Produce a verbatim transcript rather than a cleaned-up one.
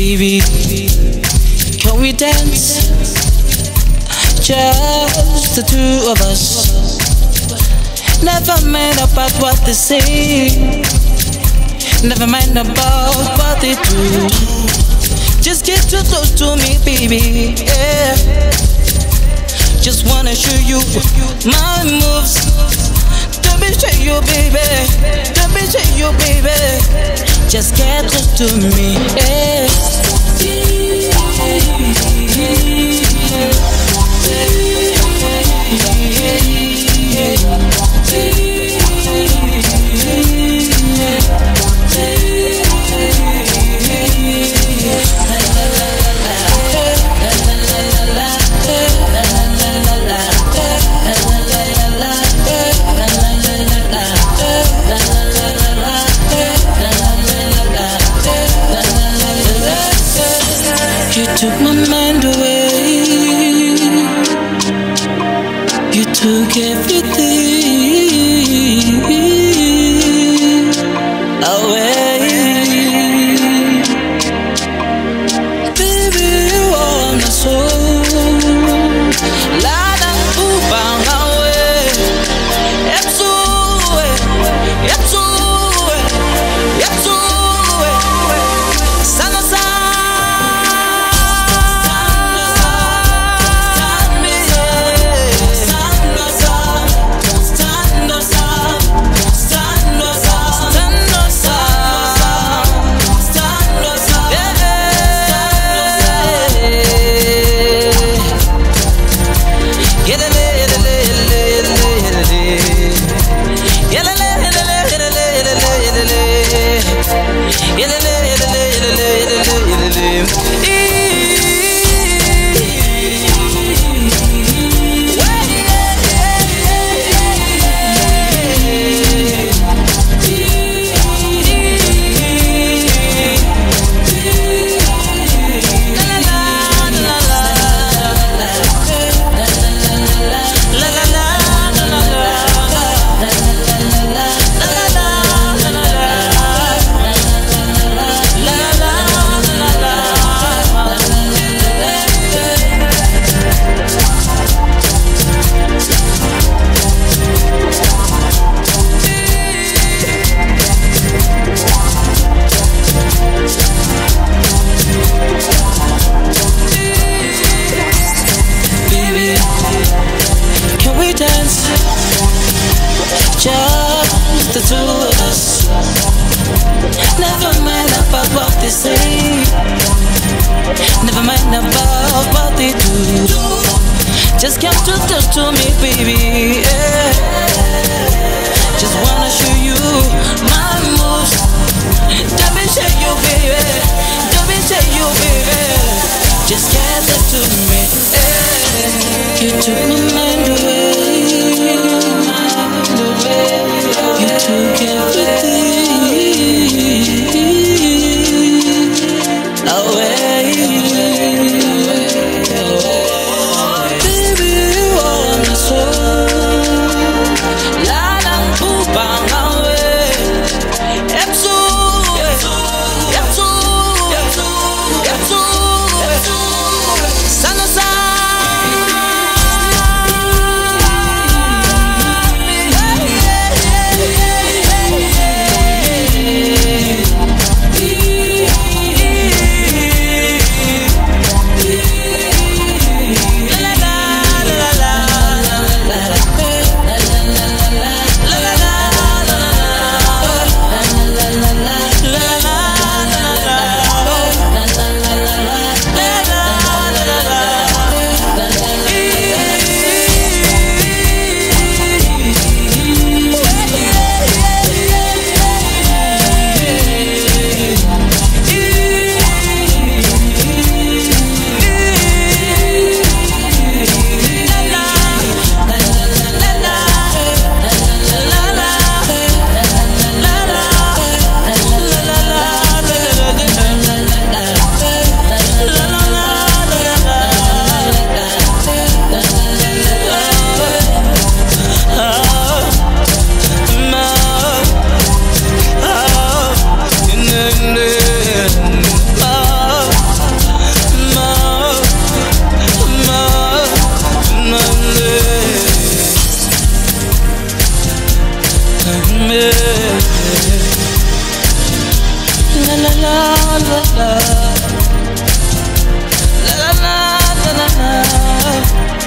Baby, can we dance? Just the two of us. Never mind about what they say. Never mind about what they do. Just get too close to me, baby. Yeah. Just wanna show you my moves. Don't be shy, you baby. Don't be shy, you baby. Just get close to me. Yeah. You took my mind away. You took everything away. Baby, you are my soul. La da bang away. It's away. It's away. It's away. Sana sana. Just the two of us. Never mind about what they say. Never mind about what they do. Just come too close to me, baby. Yeah. Just wanna show you my moves. Don't be shy, you baby. Don't be shy, you baby. Just get up to me. Yeah. You took my mind away. You took everything away. Baby, you are my soul. la la la la la la la la.